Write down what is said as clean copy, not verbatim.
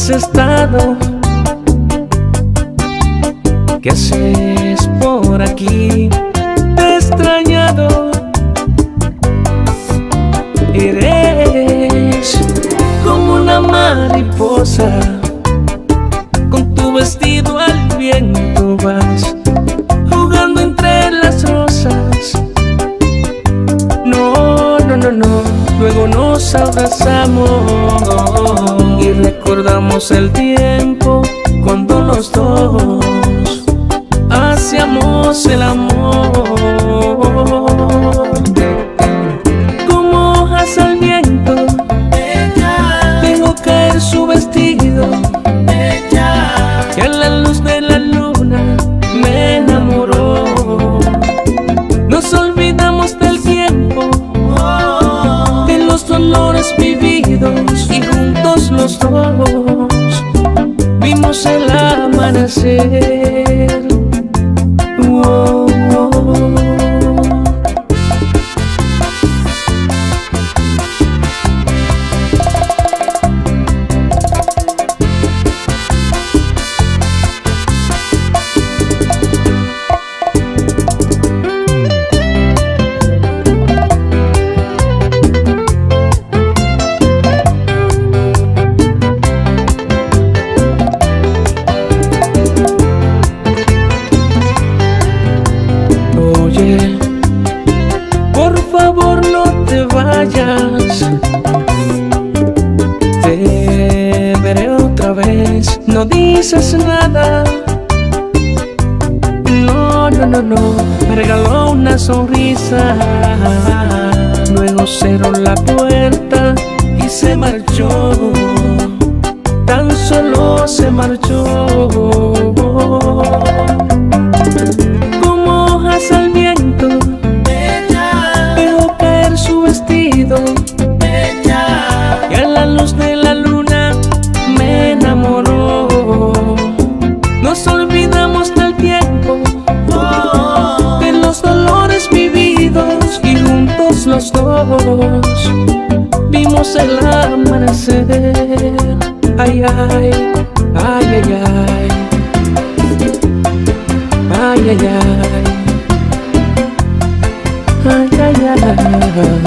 has estado? ¿Qué haces por aquí? Te he extrañado. Eres como una mariposa, con tu vestido al viento vas jugando entre las rosas. No, no, no, no. Luego nos abrazamos y recordamos el tiempo cuando los dos hacíamos el amor. Como hojas al viento, ella dejó caer su vestido, ella, y a la luz de la luna me enamoró. Nos olvidamos del tiempo, de los dolores vividos, y juntos los dos vimos el amanecer. Oh, oh. Oye, por favor no te vayas, te veré otra vez. No dices nada, no, no, no, no. Me regaló una sonrisa, luego cerró la puerta y se marchó. Tan solo se marchó. Al viento, ella dejó caer su vestido, ella, y a la luz de la luna me enamoró. Nos olvidamos del tiempo, de los dolores vividos, y juntos los dos vimos el amanecer. Ay, ay, ay, ay, ay, ay, ay, ay. Ay, ay, ay.